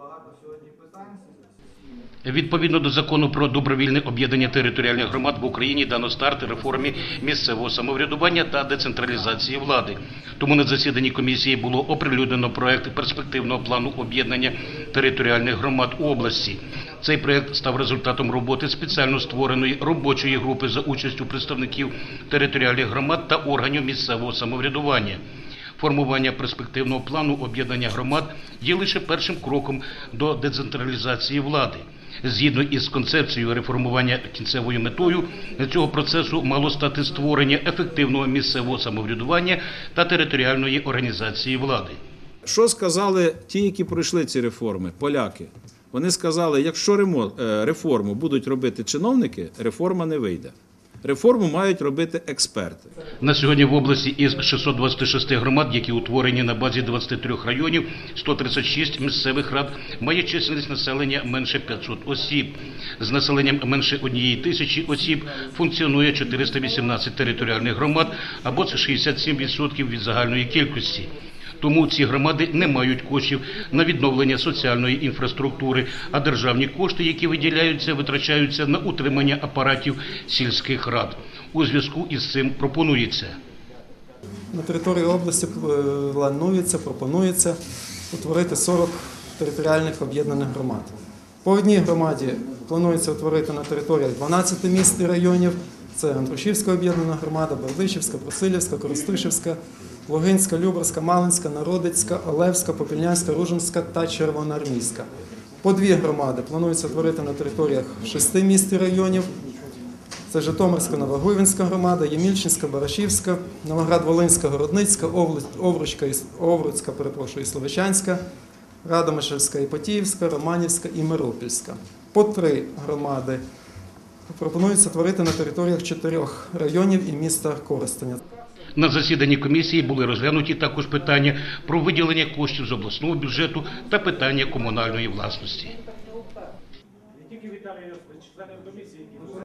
багато сьогодні питань. Відповідно до закону про добровільне об'єднання територіальних громад в Україні дано старт реформі місцевого самоврядування та децентралізації влади. Тому на засіданні комісії було оприлюднено проект перспективного плану об'єднання територіальних громад області. Цей проект став результатом роботи спеціально створеної робочої групи за участю представників територіальних громад та органів місцевого самоврядування. Формування перспективного плану об'єднання громад є лише першим кроком до децентралізації влади. Згідно із концепцією реформування, кінцевою метою цього процесу мало стати створення ефективного місцевого самоврядування та територіальної організації влади. Що сказали ті, які пройшли ці реформи, поляки? Вони сказали, якщо реформу будуть робити чиновники, реформа не вийде. Реформу мають робити експерти. На сьогодні в області із 626 громад, які утворені на базі 23 районів, 136 місцевих рад має чисельність населення менше 500 осіб. З населенням менше 1000 осіб функціонує 418 територіальних громад, або це 67% від загальної кількості. Тому ці громади не мають коштів на відновлення соціальної інфраструктури, а державні кошти, які виділяються, витрачаються на утримання апаратів сільських рад. У зв'язку із цим пропонується. На території області пропонується утворити 40 територіальних об'єднаних громад. По одній громаді планується утворити на територіях 12 міст і районів. Це Андрушівська об'єднана громада, Бердичівська, Брусилівська, Коростишівська, Лугинська, Любарська, Малинська, Народицька, Олевська, Попільнянська, Ружинська та Червоноармійська. По дві громади планується утворити на територіях 6 міст і районів. Це Житомирська, Новогуйвинська громада, Ємільчинська, Барашівська, Новоград-Волинська, Городницька, Овруцька, і Словечанська, Радомишльська, Іпатіївська, Романівська і Миропільська. По 3 громади пропонується творити на територіях 4 районів і міста Коростеня. На засіданні комісії були розглянуті також питання про виділення коштів з обласного бюджету та питання комунальної власності.